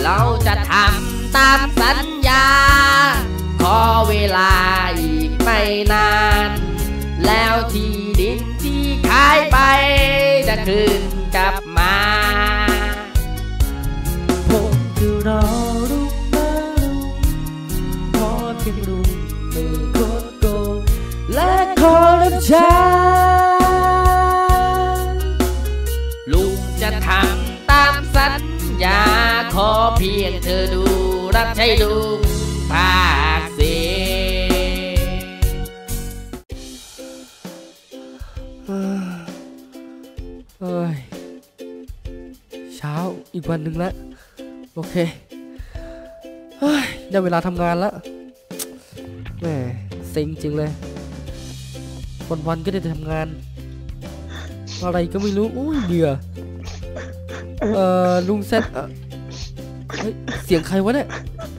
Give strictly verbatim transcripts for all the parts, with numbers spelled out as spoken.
เราจะทำตามสัญญาขอเวลาอีกไม่นานแล้วที่ดินที่ขายไปจะคืนกลับมาผมจะรอลูกมาลุงขอเพียงลุงไม่โคตรโกงและขอรับใช้ลุงจะทำตามสัญญาขอเพียงเธอดูรับใช้ลุงภาคเสียเฮ้ยเช้าอีกวันหนึ่งแล้วโอเคเฮ้ยได้เวลาทำงานแล้วแหมเซ็งจริงเลยวันๆก็ได้แต่ทำงานอะไรก็ไม่รู้อุ้ยเบื่อเอ่อลุงเซตเฮ้ยเสียงใครวะเนี่ย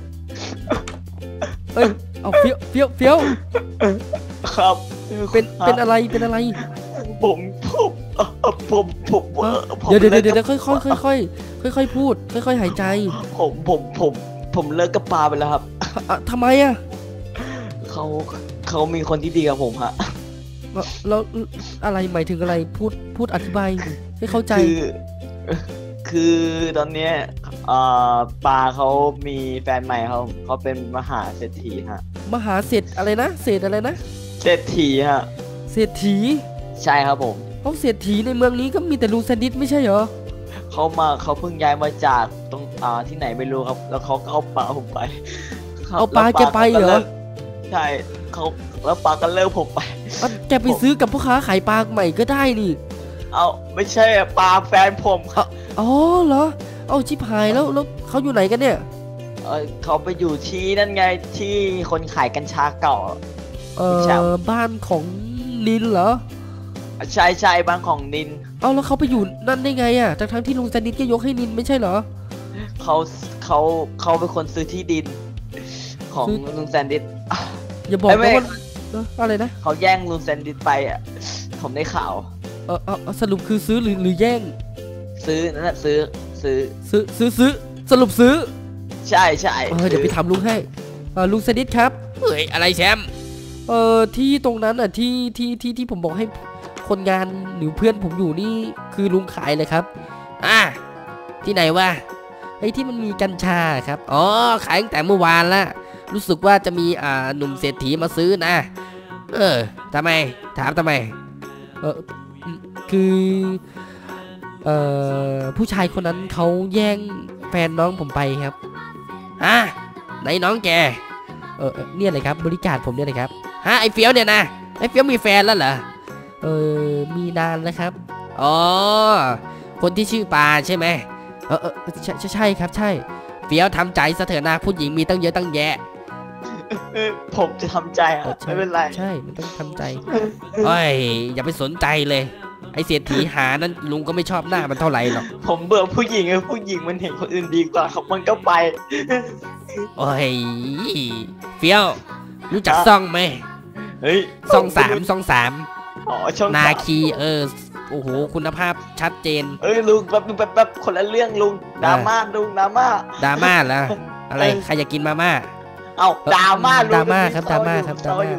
เฮ้ยเอาเฟี้ยวเฟี้ยวเฟี้ยวครับเป็นเป็นอะไรเป็นอะไรผมผมผมผมเดี๋ยวเดี๋ยวเดี๋ยวค่อยค่อยค่อยค่อยค่อยค่อยพูดค่อยค่อยหายใจผมผมผมผมเลิกกับปาไปแล้วครับทำไมอ่ะเขาเขามีคนที่ดีกับผมฮะแล้วอะไรหมายถึงอะไรพูดพูดอธิบายให้เข้าใจคือคือตอนเนี้ยปาเขามีแฟนใหม่เขาเขาเป็นมหาเศรษฐีฮะมหาเศรษฐอะไรนะเศรษฐอะไรนะเศรษฐีฮะเศรษฐีใช่ครับผมเขาเศรษฐีในเมืองนี้ก็มีแต่ลุงแซนดิสไม่ใช่เหรอเขามาเขาเพิ่งย้ายมาจากตรงอ่าที่ไหนไม่รู้ครับแล้วเขาก็เอาปลาผมไปเอาปลาแกไปเหรอใช่เขาแล้วปลาก็เลิกผมไปแกไปซื้อกับพ่อค้าขายปลาใหม่ก็ได้นี่เอาไม่ใช่ปลาแฟนผมครับอ๋อเหรอเอาชิบหายแล้วแล้วเขาอยู่ไหนกันเนี่ยเออเขาไปอยู่ที่นั่นไงที่คนขายกัญชาเก่าเออบ้านของนินเหรอใช่ใช่บ้านของนินเอาแล้วเขาไปอยู่นั่นได้ไงอ่ะทั้งทั้งที่ลุงแซนดิสก็ยกให้นินไม่ใช่เหรอเขาเขาเขาเป็นคนซื้อที่ดินของลุงแซนดิสอย่าบอกนะว่าอะไรนะเขาแย่งลุงแซนดิสไปอ่ะผมได้ข่าวเออเออสรุปคือซื้อหรือหรือแย่งซื้อนั่นแหละซื้อซื้อซื้อซื้อซื้อสรุปซื้อใช่ใช่เออเดี๋ยวไปทำลุงให้ลุงแซนดิสครับเฮ้ยอะไรแชมป์เออที่ตรงนั้นอ่ะที่ที่ที่ที่ผมบอกให้คนงานหรือเพื่อนผมอยู่นี่คือลุงขายเลยครับอ่ะที่ไหนวะไอ้ที่มันมีกัญชาครับอ๋อขายตั้งแต่เมื่อวานละรู้สึกว่าจะมีอ่าหนุ่มเศรษฐีมาซื้อนะเออทำไมถามทำไมเออคือเอ่อผู้ชายคนนั้นเขาแย่งแฟนน้องผมไปครับอ่ะไหนน้องแกเออเนี่ยเลยครับบริการผมเนี่ยเลยครับฮะไอ้เฟี้ยวเนี่ยนะไอ้เฟี้ยวมีแฟนแล้วเหรอเออมีนานแล้วครับอ๋อคนที่ชื่อปาใช่ไหมเออเออใช่ใช่ครับใช่เฟี้ยวทำใจซะเถอะนะผู้หญิงมีตั้งเยอะตั้งแยะผมจะทำใจอ่ะไม่เป็นไรใช่มันต้องทำใจเอ้ยอย่าไปสนใจเลยไอเศรษฐีหานั้นลุงก็ไม่ชอบหน้ามันเท่าไหร่หรอกผมเบื่อผู้หญิงไอ้ผู้หญิงมันเห็นคนอื่นดีกว่าครับมันก็ไปโอ้ยเฟี้ยวรู้จักซ่องไหมเฮ้ยซ่องสามซ่องสามอ๋อช่องนาคีเออโอ้โหคุณภาพชัดเจนเอ้ยลุงแบบแบบแบบคนละเรื่องลุงดราม่าลุงดราม่าดราม่าแล้วอะไรใครอยากกินมาม่าเอาดราม่าดราม่าครับดราม่าครับดราม่า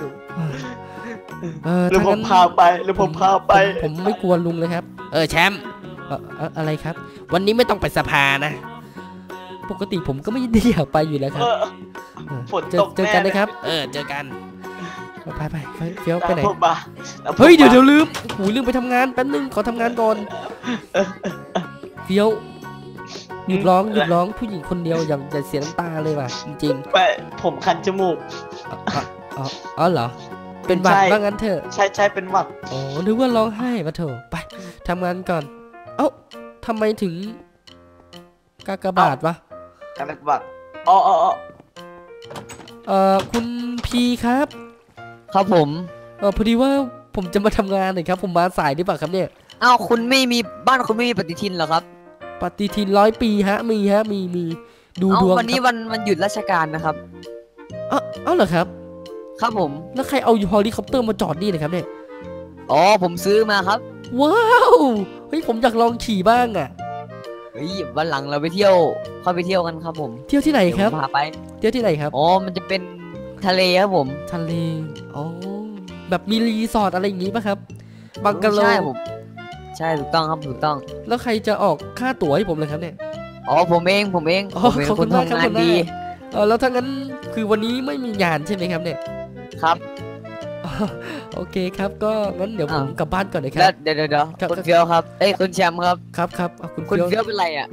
เออแล้วผมพาไปแล้วผมพาไปผมไม่กลัวลุงเลยครับเออแชมป์อะไรครับวันนี้ไม่ต้องไปสภานะปกติผมก็ไม่ได้อยากไปอยู่แล้วครับเจอเจอกันนะครับเออเจอกันไปไปเฟี้ยวไปไหนเฮ้ยเดี๋ยวเดี๋ยวลืมหูลืมไปทำงานแป๊บนึงขอทำงานก่อนเฟี้ยวหยุดร้องหยุดร้องผู้หญิงคนเดียวอย่างจะเสียน้ำตาเลยว่ะจริงๆไปผมคันจมูกอ๋ออ๋อเหรอเป็นหวัดว่างั้นเถอะใช่ใช่เป็นหวัดอ๋อนึกว่าร้องไห้มาเถอะไปทำงานก่อนเอ้าทำไมถึงกากบาทวะกากบาทอ๋ออ๋อเอ่อคุณพีครับครับผมเออพอดีว่าผมจะมาทำงานหน่อยครับผมมาสายหรือเปล่าครับเนี่ยอ้าวคุณไม่มีบ้านคุณไม่มีปฏิทินเหรอครับปฏิทินร้อยปีฮะมีฮะมีมีดูดวงวันนี้วันวันหยุดราชการนะครับเอ้าเอ้าเหรอครับครับผมแล้วใครเอาเฮลิคอปเตอร์มาจอดนี่นะครับเนี่ยอ๋อผมซื้อมาครับว้าวเฮ้ยผมอยากลองขี่บ้างอ่ะเฮ้ยวันหลังเราไปเที่ยวเข้าไปเที่ยวกันครับผมเที่ยวที่ไหนครับเดี๋ยวผมพาไปเที่ยวที่ไหนครับอ๋อมันจะเป็นทะเลครับผมทะเลอ๋อแบบมีรีสอร์ทอะไรอย่างงี้ป่ะครับบังกะโลใช่ผมใช่ถูกต้องครับถูกต้องแล้วใครจะออกค่าตั๋วให้ผมเลยครับเนี่ยอ๋อผมเองผมเองอ๋อผมเป็นขอบคคุนณมากครับทำงาคุนณมากดีเออแล้วถ้างั้นคือวันนี้ไม่มีงานใช่ไหมครับเนี่ยครับอ๋อโอเคครับก็งั้นเดี๋ยวผมอ้าวกลับบ้านก่อนนะคแล้รัวบเดี๋ยวเดี๋ยวเดี๋ยวครับคุณเฟี้ยวครับเอ้ยคุณแชมป์ครับครับครับเอาคุณคุณเฟี้ยวเฟี้ยวเป็นไรอ่ะ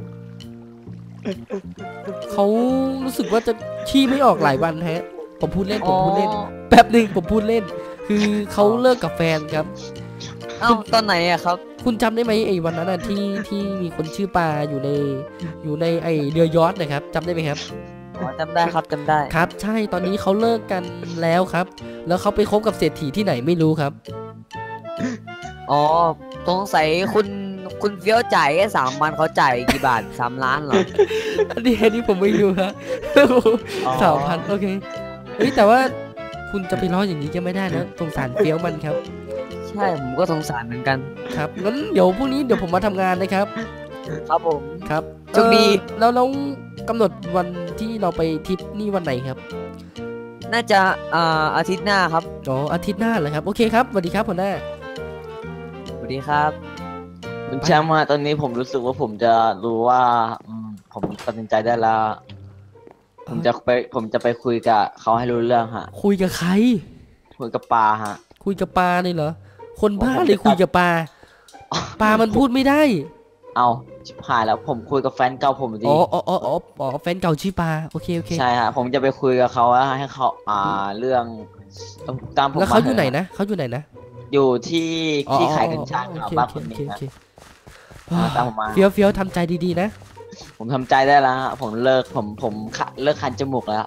เขารู้สึกว่าจะขี้ไม่ออกหลายวันฮะผมพูดเล่นผอ๋อมพูดเล่นแป๊บหนึ่งผมพูดเล่น คือเขาเลิกกับแฟนครับเอ้าตอนไหนอ่ะครับคุณจำได้ไหมไอ้วันนั้นน่ะที่ที่มีคนชื่อปาอยู่ในอยู่ในไอ้เรือยอชต์นะครับจำได้ไหมครับอ๋อจำได้ครับจำได้ครับใช่ตอนนี้เขาเลิกกันแล้วครับ แล้วเขาไปคบกับเศรษฐีที่ไหนไม่รู้ครับอ๋อสงสัยคุณคุณเฟี้ยวจ่ายแค่สามวันเขาจ่ายกี่บาทสามล้านเหรออันนี้อันนี้ผมไม่รู้ครับ สามพันโอเคเฮ้ยแต่ว่าคุณจะไปล้ออย่างนี้ก็ไม่ได้นะสงสารเฟี้ยวมันครับใช่ผมก็สงสารเหมือนกันครับงั้นเดี๋ยวพรุ่งนี้เดี๋ยวผมมาทำงานนะครับครับผมครับโชคดีเอ่อแล้วแล้วกำหนดวันที่เราไปทริปนี่วันไหนครับน่าจะอ่าอาทิตย์หน้าครับอ๋ออาทิตย์หน้าเหรอครับโอเคครับสวัสดีครับหัวหน้าสวัสดีครับคุณแชมป์ฮะตอนนี้ผมรู้สึกว่าผมจะรู้ว่าอืมผมตัดสินใจได้แล้ว ผมจะไปผมจะไปคุยกับเขาให้รู้เรื่องฮะคุยกับใครคุยกับปาฮะคุยกับปลาเลยเหรอคนบ้าผมจะเลยคุยกับปลาปลามันพูดไม่ได้เอาชิบหายแล้วผมคุยกับแฟนเก่าผมดีอ๋ออ๋ออ๋ออ๋ออ๋อแฟนเก่าชื่อปลาโอเคโอเคใช่ฮะผมจะไปคุยกับเขาว่าให้เขาอ่าเรื่องตามผมแล้วเขามอยู่ไหนถะนะเขาอยู่ไหนนะอยู่ที่อ๋อที่ขายกัญชาอ๋อครับโอเคบ้านโอคนเคนี้โอฮะเคอ่าตามผมมาเฟี้ยวเฟี้ยวทำใจดีๆนะผมทำใจได้แล้วฮะผมเลิกผมผมขะเลิกคันจมูกแล้ว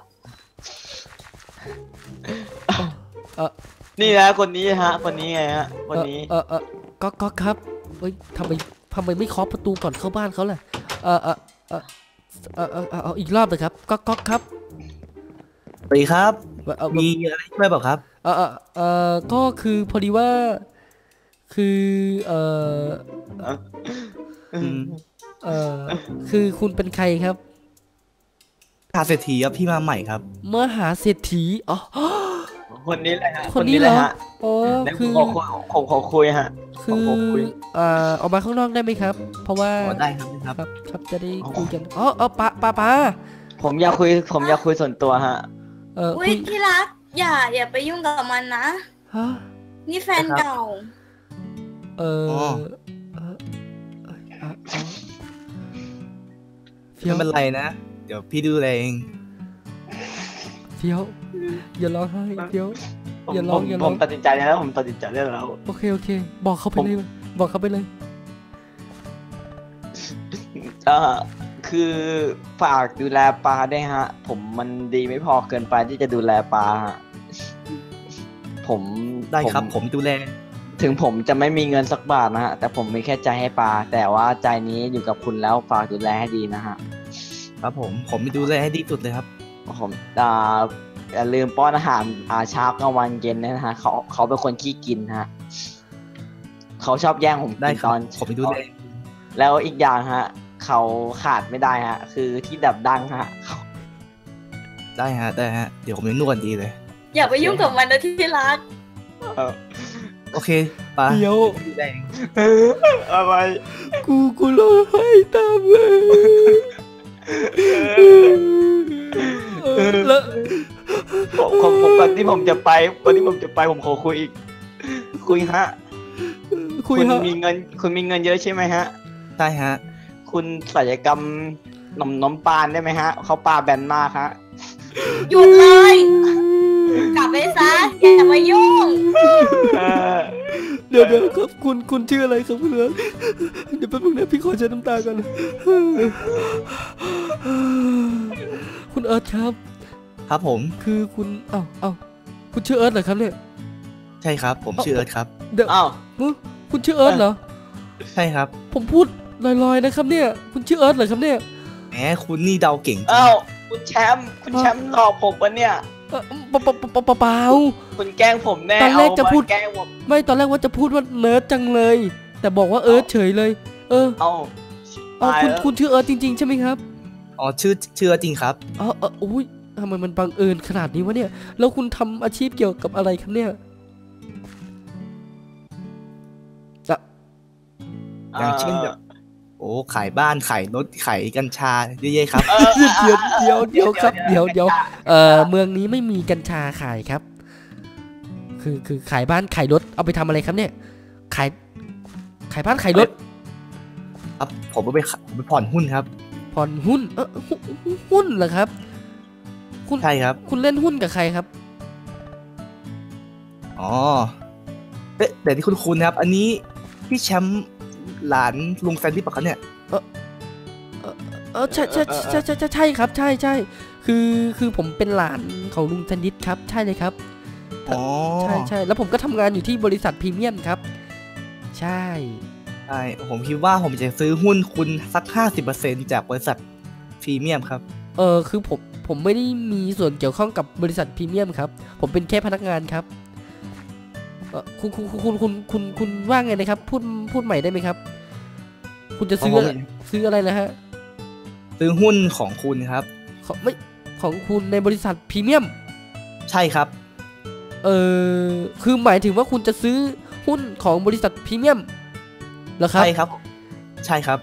เออนี่นะคนนี้ฮะ คนนี้ไงฮะ คนนี้เออเออก็ก็ครับเฮ้ยทำไมทำไมไม่เคาะประตูก่อนเข้าบ้านเขาล่ะเออเออเออเออเออเออเอาอีกรอบเลยครับก็ก็ครับสวัสดีครับเออมีอะไรช่วยเปล่าครับเออเออเออก็คือพอดีว่า คือเอออืมเออคือคุณเป็นใครครับหาเศรษฐีครับที่มาใหม่ครับมหาเศรษฐีอ๋อคนนี้เลยฮะคนนี้เหรอเลยฮะอ๋อเดี๋ยวผคืมอขอคุยผมขอคุยฮะคือผมขอคุยเอ่อออกมาข้างนอกได้ไหมครับ เพราะว่าอ๋อได้ครับได้ครับครับครับจะได้คุยกันอ๋อเออปะปะปะผมอยากคุย ผมอยากคุยส่วนตัวฮะเอออุ้คุยยที่รัก อย่า อย่าไปยุ่งกับมันนะฮะนี่แฟนเก่าเอออ๋อเออเออเออเออเฟี้ยวไม่เป็นไรนะ เดี๋ยวพี่ดูแลเองเฟี้ยวอย่าร้องไห้เฟี้ยวผมอย่าร้ผองมอย่าร้ผองมตัดสินใจได้แล้ว ผมตัดสินใจได้แล้วโอเคโอเค บอกเขาไปผมเลยบอกเขาไปเลยเอ่อคือฝากดูแลปลาได้วยฮะ ผมมันดีไม่พอเกินไปที่จะดูแลปลาฮะผมได้ครับ ผมดูแลถึงผมจะไม่มีเงินสักบาทนะฮะ แต่ผมมีแค่ใจให้ปลา แต่ว่าใจนี้อยู่กับคุณแล้วฝากดูแลให้ดีนะฮะครับผม ผมดูแลให้ดีสุดเลยครับผมอ่าอย่าลืมป้อนอาหารอ่าเช้ากลางวันเย็นนะฮะเขาเขาเป็นคนขี้กินฮะเขาชอบแย่งผมได้กินคตรับอนผมดูแลแล้วอีกอย่างฮะ เขาขาดไม่ได้ฮะ คือที่ดับดังฮะเขาได้ฮะ ได้ฮะ เดี๋ยวผมจะนวดดีเลยอย่าไปยุ่งกับมันนะที่รักเออโอเคปาเดี๋ยวดูแลเองอะไรกูกูร้องไห้ตามเลยเออแล้วผมผมผมก่อนที่ผมจะไปก่อนที่ผมจะไปผมขอคุยอีก คุยฮะคุยคุณฮะมีเงิน คุณมีเงินเยอะใช่ไหมฮะได้ฮะคุณศัลยกรรมหนมน้มปานได้ไหมฮะเขาปลาแบนมากฮะหยุดเลย กลับไปซะ อย่ามายุ่งเออเดี๋ยวเดี๋ยวครับคุณคุณชื่ออะไรครับคุณเอิร์ธเดี๋ยวแป๊บนึงนะพี่ขอเช็ดน้ำตาก่อนคุณเอิร์ธครับครับผมคือคุณเอ้าเอ้าคุณชื่อเอิร์ธเหรอครับเนี่ยใช่ครับ ผมชื่อเอิร์ธครับเดี๋ยวอ้าวเอ้าคุณชื่อเอิร์ธเหรอใช่ครับผมพูดลอยๆนะครับเนี่ย คุณชื่อเอิร์ธเหรอครับเนี่ยแหมคุณนี่เดาเก่งจริงอ้าวคุณแชมป์คุณแชมป์หลอกผมปะเนี่ยเอ่อเปล่าเปล่าเปล่าเปล่าคุณแกล้งผมแน่ตอนแรกจะพูดเอามาแกล้งผมไม่ตอนแรกว่าจะพูดว่าเนิร์ดจังเลย แต่บอกว่าเอิร์ธเฉยเลย เออเอาอ๋อตายคุณแล้วคุณชื่อเอิร์ธจริงๆใช่ไหมครับอ๋อชื่อชื่อจริงครับอ๋อเอออุ้ยทำไมมันบังเอิญขนาดนี้วะเนี่ยแล้วคุณทำอาชีพเกี่ยวกับอะไรครับเนี่ยอะอย่างเช่นแบบ โอ้ขายบ้านขายรถขายกัญชาเยอะๆครับเออเดี๋ยวเดี๋ยวเดี๋ยวครับเดี๋ยวเดี๋ยวเอ่อเมืองนี้ไม่มีกัญชาขายครับ คือคือขายบ้านขายรถเอาไปทำอะไรครับเนี่ยขายขายบ้านขายรถครับผมไปขายผมไปผ่อนหุ้นครับผ่อนหุ้นเออหุ้นหุ้นเหรอครับคุณใช่ครับคุณเล่นหุ้นกับใครครับอ๋อเอ๊ะแต่ที่คุณคุณครับ อันนี้พี่แชมป์หลานลุงแซนดี้ปะครับเนี่ยเออใช่ใช่ใช่ใช่ใช่ใช่ครับใช่ใช่คือคือผมเป็นหลานของลุงธนิตครับใช่เลยครับอ๋อใช่ใช่แล้วผมก็ทำงานอยู่ที่บริษัทพรีเมียมครับ ใช่ใช่ผมคิดว่าผมจะซื้อหุ้นคุณสักห้าสิบเปอร์เซ็นต์จากบริษัทพรีเมียมครับเออคือผมผมไม่ได้มีส่วนเกี่ยวข้องกับบริษัทพรีเมียมครับผมเป็นแค่พนักงานครับเออคุณคุณคุณคุณคุณคุณว่าไงนะครับพูดพูดใหม่ได้ไหมครับ คุณจะซื้อของผมซื้ออะไรนะฮะซื้อหุ้นของคุณครับของไม่ของคุณในบริษัทพรีเมียมใช่ครับเออคือหมายถึงว่าคุณจะซื้อหุ้นของบริษัทพรีเมียมเหรอครับใช่ครับ ใช่ครับ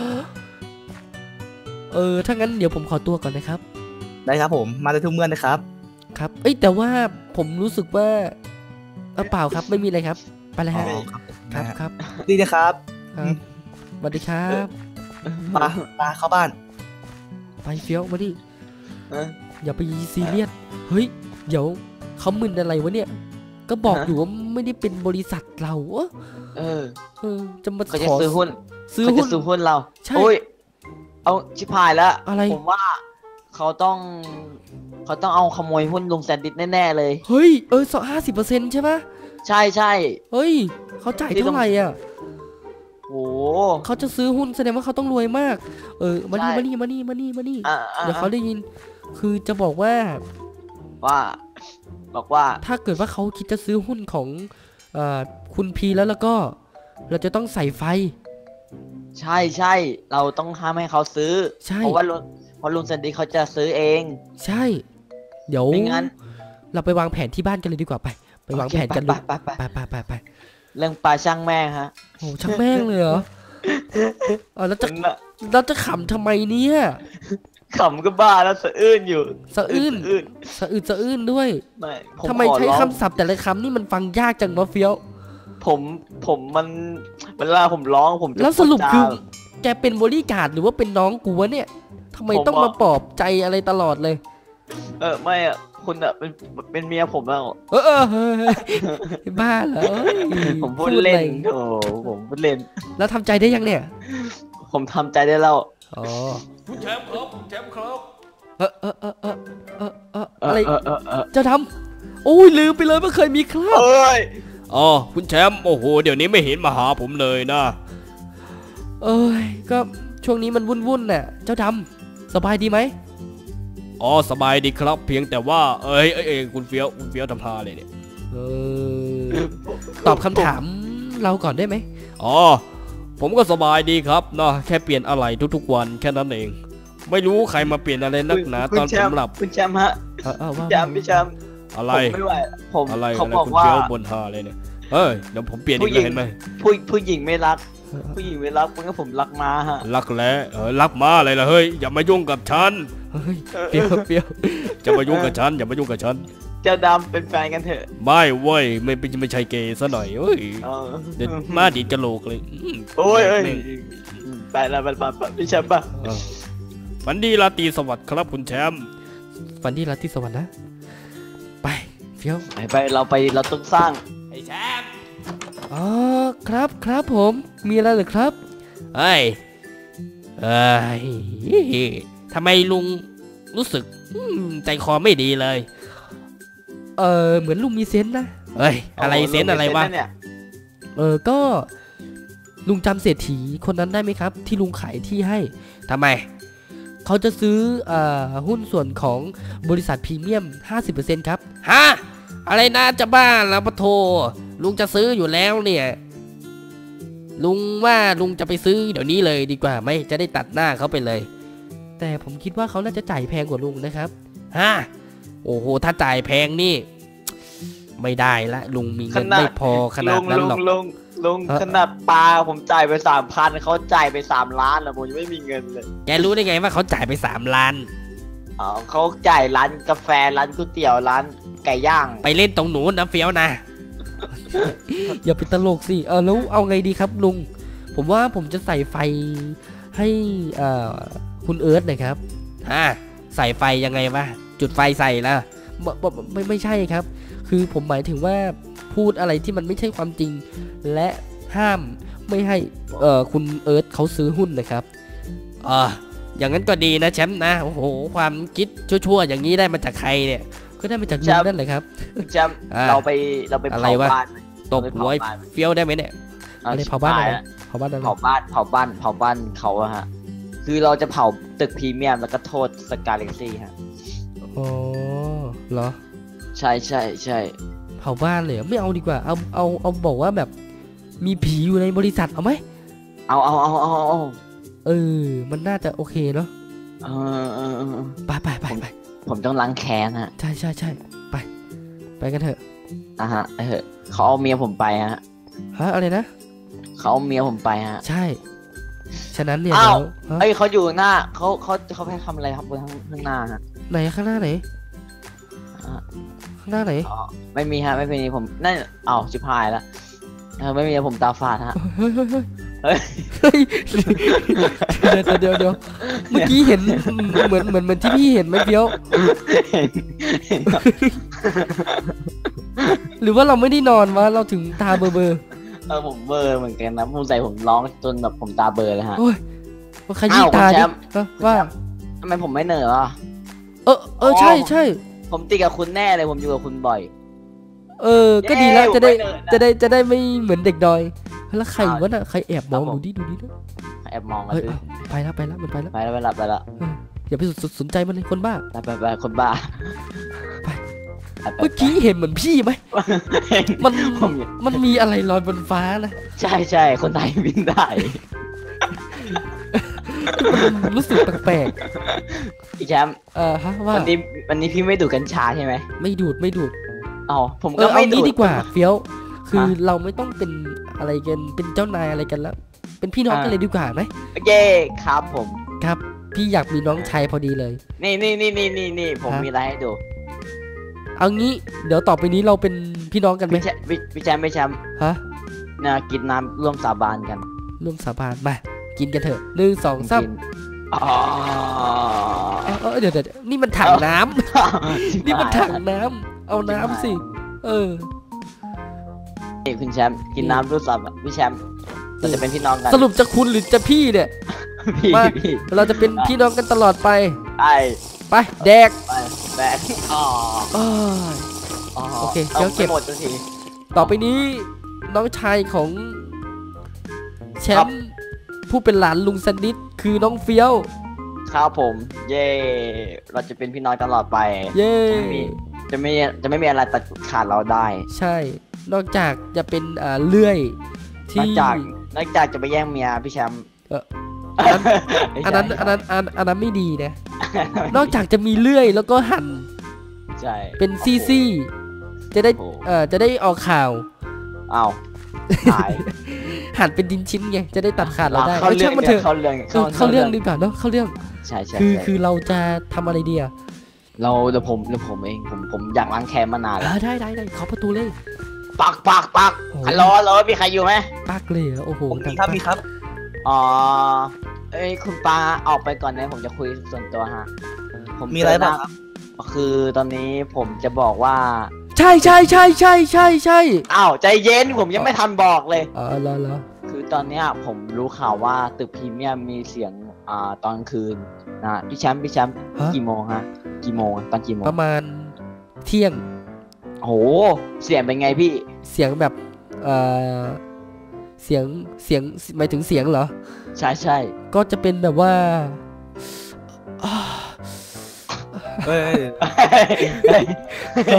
เออถ้างั้นเดี๋ยวผมขอตัวก่อนนะครับได้ครับผมมาได้ทุกเมื่อนะครับครับเอ้ยแต่ว่าผมรู้สึกว่าเออเปล่าครับไม่มีอะไรครับไปแล้วอ๋ฮะอครับครับนะฮะครับดีนะครับครับสวัสดีครับปาปาเข้าบ้านไปเฟี้ยวมาดิเอออย่าไปซีเรียสเฮ้ยเดี๋ยวเขามึนอะไรวะเนี่ย ก็บอกฮะอยู่ว่าไม่ได้เป็นบริษัทเราเออเออเออจะมาเขาจะขอซื้อหุ้นซื้อเขาหุ้จะนซื้อหุ้นเราใช่โอ้ยเอาชิบหายแล้วอะไรผมว่าเขาต้องเขาต้องเอาขโมยหุ้นลุงแซนดิสแน่ๆเลยเฮ้ยเออสองห้าสิบเปอร์เซ็นต์ใช่ปะใช่ใช่เฮ้ยเขาจ่ายที่ต้เท่าองไหร่อ่ะโอ้เขาจะซื้อหุ้นแสดงว่าเขาต้องรวยมาก เออมานี่ใช่มานี่มานี่มานี่มานี่อ่ะอ่ะเดี๋ยวเขาได้ยิน คือจะบอกว่าว่าบอกว่าถ้าเกิดว่าเขาคิดจะซื้อหุ้นของเอ่อคุณพีแล้วแล้วก็ เราจะต้องใส่ไฟใช่ใช่เราต้องห้ามให้เขาซื้อใช่เพราะว่าลุงเพราะลุงแซนดิสเขาจะซื้อเองใช่ เดี๋ยวไม่งั้นเราไปวางแผนที่บ้านกันเลยดีกว่าไป ไปวางแผนกันโอเลเคยไปไปไปไปไปไปไปเรื่องปลาช่างแม่งฮะโอ้ช่างแม่งเลยเหรอเออแล้วจะมันน่ะเราจะขำทำไมเนี่ยขำก็บ้าแล้วสะอื้นอยู่สะอื้นสะอื้นสะอึดสะอื้นด้วยไม่ผมทำไมขอใช้ร้องคำศัพท์แต่ละคำนี่มันฟังยากจังวะเฟี้ยวผมผมมันเวลาผมร้องผมจะแล้วสรุปพูดคือจาแกเป็นบริการดหรือว่าเป็นน้องกูวะเนี่ยทำไมผมต้องบอกมาปลอบใจอะไรตลอดเลยเออไม่อะคุณอะเป็นเป็นเมียผมแล้วเออเออเฮ้ยบ้าเหรอเอ้ยผมพูดเล่นอะไรโถผมพูดเล่นแล้วทำใจได้ยังเนี่ยผมทำใจได้แล้วอ๋อแชมป์ครับแชมป์ครับเออเออเออเออเออเออเออะไรอเออเออเออจะทำโอ้ยลืมไปเลยว่าเคยมีคราบเอ้ยอ๋อคุณแชมป์โอ้โหเดี๋ยวนี้ไม่เห็นมาหาผมเลยนะเอ้ยก็ช่วงนี้มันวุ่นๆน่ะเจ้าดำสบายดีไหมอ๋อสบายดีครับ เพียงแต่ว่าเอ้ยเอ้ยเอ้ยคุณเฟี้ยวคุณเฟี้ยวทำพาเลยเนี่ยเออตอบคำถามเราก่อนได้ไหมอ๋อผมก็สบายดีครับเนาะแค่เปลี่ยนอะไรทุกๆวันแค่นั้นเอง ไม่รู้ใครมาเปลี่ยนอะไรนักหนาคุณตอนแชผมป์หลับคุณแชมป์ฮะเออเออว่าแชมป์พี่แชมป์อะไรผมไม่ไหวผมอะไรเขาอะไรบอกคุณว่าเฟี้ยวบนหาเลยเนี่ยเอ้ยเดี๋ยวผมเปลี่ยนอีกแล้วเห็นไหมผู้ผู้หญิงไม่รัก ผู้หญิงไม่รักเพราะงั้นผมรักม้าฮะรักแล้วเออรักมาอะไรล่ะเฮ้ยอย่ามายุ่งกับฉันเฮ้ยเปรี้ยวเปรี้ยวจะมายุ่งกับฉันอย่ามายุ่งกับฉันเจ้าดำเป็นแฟนกันเถอะไม่เว้ยไม่เป็นไม่ใช่เกย์ซะหน่อยเอ้ยเออเดี๋ยวมาดีดกะโหลกเลยอืมโอ้ยเอ้ยแม่งไปแล้วไปไปไปพี่แชมป์ป่ะเออฝันดีราตรีสวัสดิ์ครับคุณแชมป์ฝันดีราตรีสวรรค์นะ ไปเฟี้ยวไปไปเราไปเราต้องสร้างไอ้แชมป์อ๋อครับครับผมมีอะไรเหรือครับเฮ้ยเอ้ยทำไมลุงรู้สึกอืมใจคอไม่ดีเลยเออเหมือนลุงมีเซนส์นะเฮ้ยอะไรเซนอะไรวะเนี่ยเออก็ลุงจำเศรษฐีคนนั้นได้ไหมครับ ที่ลุงขายที่ให้ทำไมเขาจะซื้อเอ่อหุ้นส่วนของบริษัทพรีเมียม ห้าสิบเปอร์เซ็นต์ ครับฮะอะไรนะจะบ้าแล้วปะโทลุงจะซื้ออยู่แล้วเนี่ยลุงว่าลุงจะไปซื้อเดี๋ยวนี้เลยดีกว่าไหมจะได้ตัดหน้าเขาไปเลยแต่ผมคิดว่าเขาน่าจะจ่ายแพงกว่าลุงนะครับฮะโอ้โหถ้าจ่ายแพงนี่ ไม่ได้ละลุงมีเงินไม่พอขนาดนั้นหรอกลุงลุงเอ่อขนาดปลาผมจ่ายไปสามพันเขาจ่ายไปสามล้านแล้วผมยังไม่มีเงินเลยแกรู้ได้ไงว่าเขาจ่ายไปสามล้านอ๋อเขาจ่ายร้านกาแฟร้านก๋วยเตี๋ยวร้านไก่ย่างไปเล่นตรงหนูนนะเฟี้ยวนะอย่าไปตลกสิเออแล้วเอาไงดีครับลุงผมว่าผมจะใส่ไฟให้เอ่อคุณเอิร์ธหน่อยครับฮะใส่ไฟยังไงวะจุดไฟใส่ละไม่ไม่ไม่ใช่ครับ คือผมหมายถึงว่าพูดอะไรที่มันไม่ใช่ความจริง และห้ามไม่ให้เอ่อคุณเอิร์ธเขาซื้อหุ้นนะครับเอออย่างนั้นก็ดีนะแชมป์นะโอ้โหความคิดชั่วๆอย่างนี้ได้มาจากใครเนี่ยก็ได้มาจากลุงนั่นแหละครับแชมป์อ่าเราไปเราไปอะไรเผาวะบ้านไหมตบหัวไอ้เฟี้ยวได้ไหมเนี่ยอะไรเผาบ้านอะไรเผาบ้านอะไรเผาบ้านเผาบ้านเผาบ้านเขาอะฮะคือเราจะเผาตึกพรีเมียมแล้วก็โทษสกาเลกซี่ฮะอ๋อเหรอใช่ใช่ใช่เผาบ้านเลยเหรอไม่เอาดีกว่าเอาเอาเอาบอกว่าแบบมีผีอยู่ในบริษัทเอาไหมเอาเอาเอาเอาเอาเออมันน่าจะโอเคเนาะเออเออเออไปไปไปไปผมต้องล้างแค้นฮะใช่ใช่ใช่ไปไปกันเถอะอ่ะฮะไอ้เหอะเขาเอาเมียผมไปฮะฮะอะไรนะเขาเอาเมียผมไปฮะใช่ ฉะนั้นเนี่ยอ้าวเดี๋ยวฮะเอ้ยเขาอยู่หน้าเขาเขาเขาไปทำอะไรครับบนข้างข้างหน้าฮะไหนข้างหน้าไหนอ่ะข้างหน้าไหนอ๋อไม่มีฮะไม่มีผมนั่นเอ้าชิบหายแล้วเออไม่มีผมตาฝาดฮะเฮ้ยเฮ้ยเฮ้ยเฮ้ยเฮ้ยเดี๋ยวเดี๋ยวเดี๋ยวเมื่อกี้เห็นเหมือนเหมือนเหมือนที่พี่เห็นไหมเฟี้ยวเห็นเห็นครับหรือว่าเราไม่ได้นอนวะเราถึงตาเบอร์เบอร์เออผมเบลอร์เหมือนกันนะผมใส่ผมร้องจนแบบผมตาเบลอเลยฮะโอ้ยว่าขยี้อ้าวตาคุณแชดิมป์ฮะว่าทำไมผมไม่เหนื่อยล่ะเออเออใช่ใช่ผมติดกับคุณแน่เลยผมอยู่กับคุณบ่อยเออ ก็ดีแล้วเย้จะได้ผมไม่เนิร์ดนะจะได้จะได้ไม่เหมือนเด็กดอยแล้วใครอ้าววะน่ะใครแอบมองครับผมดูดิดูดินะแอบมองกันเฮ้ยสิเอาไปแล้วไปแล้วมันไปแล้วไปแล้วไปแล้วไปแล้วอย่าไปสนสนใจมันเลยคนบ้าไปไปไปคนบ้าไปไปไปเมื่อกี้เห็นเหมือนพี่ไหมเห็นมันผมมันมีอะไรลอยบนฟ้านะใช่ใช่คนไทยบินได้มันรู้สึกแปลกพี่แชมป์ๆเออฮะว่าวันนี้วันนี้พี่ไม่ดูดกัญชาใช่ไหมไม่ดูดไม่ดูดอ๋อผมเอก็อเอาไม่ดูงี้ดดีกว่าเฟี้ยว คือฮะเราไม่ต้องเป็นอะไรกันเป็นเจ้านายอะไรกันแล้ว เป็นพี่น้องกันอ่าเลยดีกว่าไหมเย้ครับผมครับ พี่อยากมีน้องชายพอดีเลยนี่นี่นี่นี่นี่นี่ผมฮะมีอะไรให้ดูเอางี้เดี๋ยวต่อไปนี้เราเป็นพี่น้องกันไหมพี่แชมป์พี่พี่แชมป์พี่แชมป์ฮะนะกินน้ำร่วมสาบานกันร่วมสาบานมากินกันเถอะหนึ่งสองสามกินอ๋อเออเออเดี๋ยวเดี๋ยวเดี๋ยวนี่มันถังน้ำ นี่มันถังน้ำเอาน้ำสิ เออนี่คุณแชมป์กินน้ำร่วมสาบานพี่แชมป์เราจะเป็นพี่น้องกันสรุปจะคุณหรือจะพี่เนี่ยพี่มาพี่เราจะเป็นพี่น้องกันตลอดไปไอ้ไปแดกไปแบกอ๋อเอ้ยอ๋อโอเคเดี๋ยวเก็บอาไม่หมดสักทีต่อไปนี้น้องชายของแชมป์ผู้เป็นหลานลุงสนิทคือน้องเฟี้ยวครับผม เย่เราจะเป็นพี่น้องตลอดไปเย้จะไม่มีจะไม่จะไม่มีอะไรตัดขาดเราได้ใช่ นอกจากจะเป็นอ่าเลื่อยนที่อกจากนอกจากจะไปแย่งเมียพี่แชมป์เออ อันนั้นอันนั้นอันอันนั้นไม่ดีนะ นอกจากจะมีเลื่อยแล้วก็หั่นใช่เป็นซี่ๆจะได้โอ้โหเอ่อจะได้ออกข่าวอ้าวหายหั่นเป็นดินชิ้นไงจะได้ตัดขาดเราได้เข้าเอ้ยเรื่อช่าง งมันเถอะเข้าเรื่องเออเข้าเรื่องดีกว่าเนาะเข้าเรื่องใช่ใช่คือใช่คือเราจะทำอะไรดีอะเราเดี๋ยวผมเดี๋ยวผมเองผมผมอยากล้างแค้นมานานเอแล้วอได้ได้ได้ขอประตูเลยปักปักปักโอ้โหฮัลโหลฮัลโหลมีใครอยู่ไหมปักเลยเหรอโอ้โหผมดัมีงครับปักมีครับอ๋อเอ้ยคุณปาออกไปก่อนนะผมจะคุยส่วนตัวฮะผมมีอะไรเจหน้บ้างครับคือตอนนี้ผมจะบอกว่าใช่ใช่ใช่ใช่ใช่ใช่อ้าวใจเย็นผมยังไม่ทันบอกเลยอ๋อเหรอเหรอคือตอนเนี้ยผมรู้ข่าวว่าตึกพรีเมียมมีเสียงอ่าตอนคืนนะพี่แชมป์พี่แชมป์กี่โมงฮะกี่โมงตอนกี่โมงประมาณเที่ยงโหเสียงเป็นไงพี่เสียงแบบเอ่อเสียงเสียงหมายถึงเสียงเหรอใช่ใช่ก็จะเป็นแบบว่าอ้าเอ้ย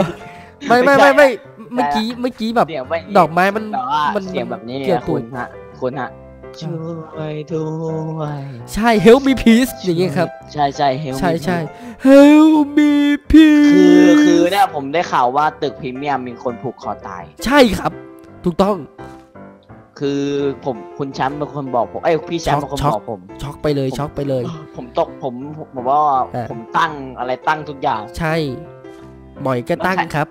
ไม่ไม่ไม่ไม่เมื่อกี้เมื่อกี้แบบเสียงไม่ดอกไม้มันแต่ว่ามันเสียงแบบนี้เกี่ยวนะตูคุดณฮะคุณฮะช่วยด้วยใช่ help me please อย่างเงี้ยครับใช่ใช่เฮลใช่ใช่ help me please คือคือเนี่ยผมได้ข่าวว่าตึกพรีเมียมมีคนผูกคอตายใช่ครับ ถูกต้องคือผมคุณแชมป์เป็นคนบอกผมเอ้ยพี่แชมป์เป็นคนช็อกบอกผมช็อกไปเลยช็อกไปเลยผมตกผมผมว่าอ่ะผมตั้งอะไรตั้งทุกอย่างใช่หมอยก็ตั้งครับ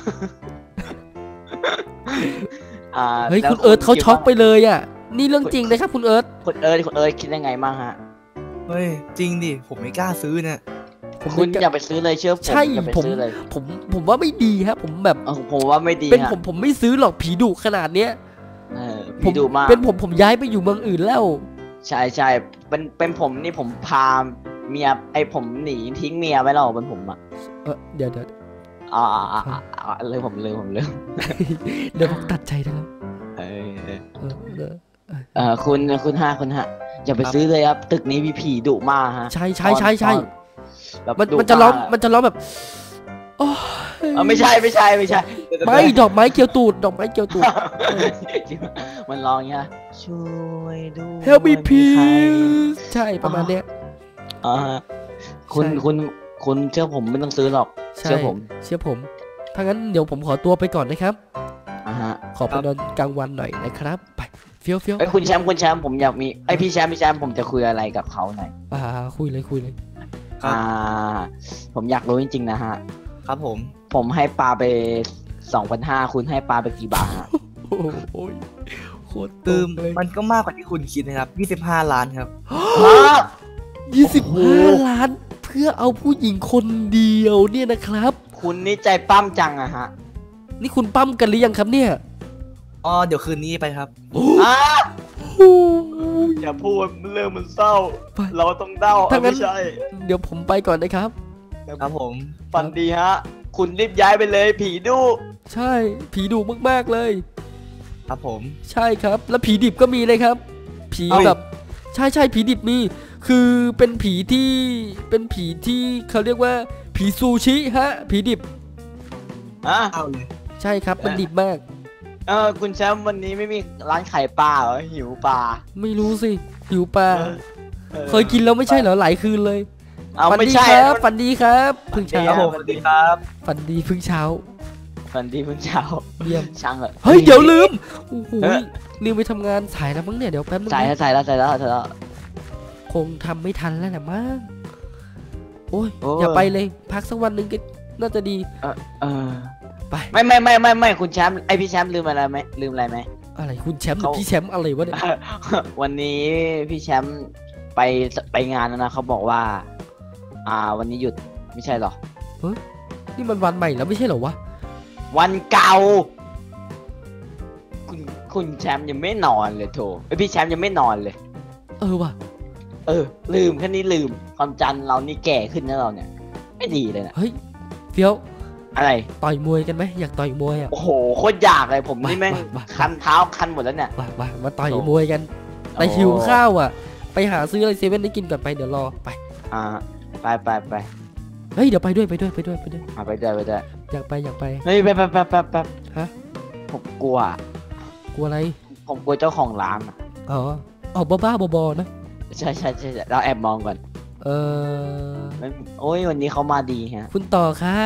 อ่าเฮ้ยแล้วคุณเอิร์ธเขาดช็อกว่ไปเลยอ่ะ นี่เรื่องจริงนะครับคุณเอิร์ธคุณเอิร์ธคุณเอิร์ธคิดยังไงบ้างฮะเฮ้ยจริงดิผมไม่กล้าซื้อเนี่ยผมคุณไม่กล้าอย่าไปซื้อเลยเชื่อผมใช่อย่าไปผมซื้อเลยผมผมว่าไม่ดีครับผมแบบเออผมว่าไม่ดีเป็นฮะผมผมไม่ซื้อหรอกผีดุขนาดเนี้ยเออผมพี่ดูมากเป็นผมผมย้ายไปอยู่เมืองอื่นแล้วใช่ใช่เป็นเป็นผมนี่ผมพาเมียไอผมหนีทิ้งเมียไว้แล้วเป็นผมอ่ะเออเดี๋ยวเดี๋ยวอ่าอ่าอ่าอ่าอ่าเลยผมเลยผมเลยเดี๋ยวผมตัดใจได้แล้วเออเออเออเออเออคุณคุณห้าคุณห้าอย่าไปซื้อเลยครับ ตึกนี้มีผีดุมากฮะใช่ใช่ใช่ใช่แบบมันดุมันจะร้องากมันจะร้องแบบโอ้ยเออไม่ใช่ไม่ใช่ไม่ใช่ไม่ดอกไม้เกี่ยวตูดดอกไม้เกี่ยวตูดมันร้องอย่างเงี้ยช่วยด้วย Help me มีใคร please ใช่ประมาณเนี้ยอ่าฮะคุณใช่คุณคุณเชื่อผมไม่ต้องซื้อหรอกใช่เชื่อผมเชื่อผมถ้างั้นเดี๋ยวผมขอตัวไปก่อนนะครับอ่าฮะขอไปนอนกลางวันหน่อยนะครับไปเฟี้ยวเฟี้ยวไอ้ยคุณแชมป์คุณแชมป์ผมอยากมีไอยพี่แชมป์พี่แชมป์ผมจะคุยอะไรกับเขาหน่อยอ่าคุยเลยคุยเลยครับอ่า ผมอยากรู้จริงๆนะฮะครับผมผมให้ปลาไปสองพันห้าคุณให้ปลาไปกี่บาทฮะโอ้โหโคตรคือตึมเลยมันก็มากกว่าที่คุณคิดนะครับยี่สิบห้าล้านครับยี่สิบโอ้ห้าโหล้าน เพื่อเอาผู้หญิงคนเดียวเนี่ยนะครับคุณนี่ใจปั้มจังอะฮะนี่คุณปั้มกันหรือยังครับเนี่ยอ๋อเดี๋ยวคืนนี้ไปครับอ่าโอ้ยอย่าพูดเรื่องมันเศร้าไปเราต้องเด้าถ้างั้นไม่ใช่เดี๋ยวผมไปก่อนนะครับครับผมฝันดีฮะ คุณรีบย้ายไปเลยผีดุใช่ผีดุมากๆเลยครับผมใช่ครับ แล้วผีดิบก็มีเลยครับ ผีเอ้ยแบบใช่ใช่ผีดิบมี คือเป็นผีที่เป็นผีที่เขาเรียกว่า ผีซูชิฮะ ผีดิบอ่ะเอาเลยใช่ครับมันดิบมากเออคุณแชมป์วันนี้ไม่มีร้านขายปลาเหรอหิวปลาไม่รู้สิหิวปลาเออออเคยกินแล้วไม่ใช่เหรอหลายคืนเลยเอาฝันไม่ดีใช่ครับฝันดีครับเพึ่งฝัเช้านครับผมสวัสดีครับฝันดีเพึ่งเช้าฝันดีเพิ่งเช้าเยี่ยมช่างเหอะเฮ้ยเดี๋ยวลืมโอ้โหเออลืมไปทำงานสายแล้วมั้งเนี่ยเดี๋ยวแป๊บนึงใส่นะแล้วใส่แล้วใส่แล้วใส่แล้วคงทำไม่ทันแล้วแหละมั้งโอ้ยโอ้ยอย่าไปเลย พักสักวันหนึ่งก็น่าจะดีเออเออไปไม่ไม่ไม่ไม่ไม่คุณแชมป์ไอพี่แชมป์ลืมอะไรไหมลืมอะไรไหมอะไรคุณแชมป์หรือเขาพี่แชมป์อะไรวะเนี่ยวันนี้พี่แชมป์ไปไปงานแล้วนะเขาบอกว่า อ่า วันนี้หยุดไม่ใช่หรอนี่มันวันใหม่แล้วไม่ใช่เหรอวะวันเก่า คุณคุณแชมป์ยังไม่นอนเลยโถไอยพี่แชมป์ยังไม่นอนเลยเออว่ะเออ ลืมแค่นี้ลืมความจำเรานี่แก่ขึ้นนะเราเนี่ย ไม่ดีเลยนะเฮ้ยเฟี้ยวอะไรต่อยมวยกันไหมอยากต่อยมวยอ่ะโอ้โหโคตรอยากเลยผมนี่แม่งมามาคันเท้าคันหมดแล้วเนี่ยมามามาต่อยโอ้มวยกันแต่หิวข้าวอ่ะ ไปหาซื้ออะไรเซเว่นได้กินก่อนไปเดี๋ยวรอไปอ่าไปไปไปเฮ้ยเดี๋ยวไปด้วยไปด้วยไปด้วยไปด้วยอ่าไปได้ไปได้อยากไปอยากไปเฮ้ยไปไปไปไปไปฮะผมกลัวกลัวอะไรผมกลัวเจ้าของร้านอะอ๋อออกบ้าๆบอๆนะใช่ใช่ใช่ใช่เราแอบมองก่อนเออมันโอ้ยวันนี้เขามาดีฮะคุณต่อครับ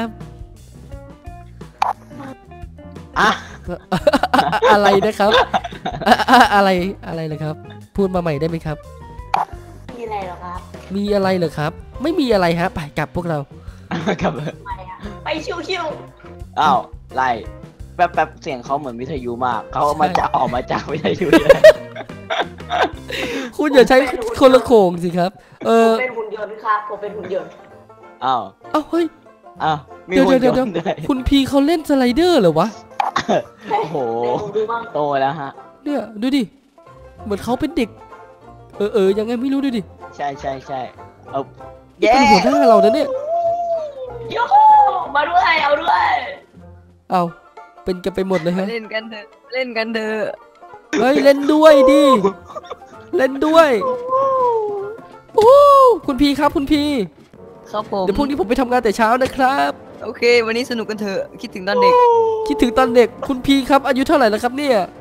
อ่ะอะไรนะครับอะอะอะไรอะไรเลยครับ พูดมาใหม่ได้ไหมครับมีอะไรเหรอครับมีอะไรเหรอครับ ไม่มีอะไรฮะไปกลับพวกเรากลับไปอะไปชิวอ้าวไล่แป๊บแป๊บเสียงเขาเหมือนวิทยุมากเขาเอามาจากออกมาจากวิทยุเลยคุณอย่าใช้คนละโขงสิครับ เอๆผอมเป็นหุ่นยนต์ครับผมเป็นหุ่นยนต์อ้าวเอ้าเฮ้ยอ้าวมีเดี๋ยวหุ่นเดี๋ยยวเดี๋ยวนต์ด้วยคุณพีเขาเล่นสไลเดอร์เหรอวะโอ้โหเดี๋ยวผมดูบ้างโตแล้วฮะเนี่ยดูดิ เหมือนเขาเป็นเด็ก เออเออยังไงไม่รู้ดูดิใช่ใช่ใช่เอานี่เย้เป็นหัวหน้าเรานะเนี่ยโย่มาด้วยเอาด้วยเอาเป็นกันไปหมดเลยมาฮะเล่นกันเถอะเล่นกันเถอะเฮ้ยเล่นด้วยดิ เล่นด้วยโอ้คุณพีครับคุณพีครับผมเดี๋ยวพรุ่งนี้ผมไปทำงานแต่เช้านะครับโอเค วันนี้สนุกกันเถอะคิดถึงตอนเด็กคิดถึงตอนเด็กคุณพีครับอายุเท่าไหร่แล้วครับเนี่ย